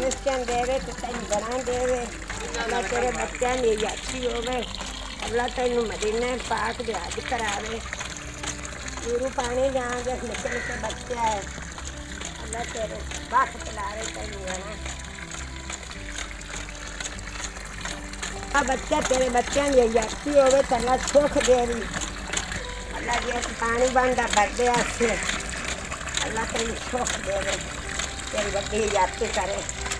बच्चों देवे तो तेन बना देवे। अल्लाह तेरे बच्चों की यात्री होवे। अल्लाह तेन मदीने पाक दे हज करावे। नीरू पानी जाएंगे निके निके बच्चे है। अल्लाह तेरे बस चलावे तेन बच्चा तेरे बच्चों की यात्री होवे तो अल्लाह सुख देवी। अल्लाह जी पानी बंदा बरदे अल्लाह तेन सुख देवे तेरी बड़ी यात्री करे।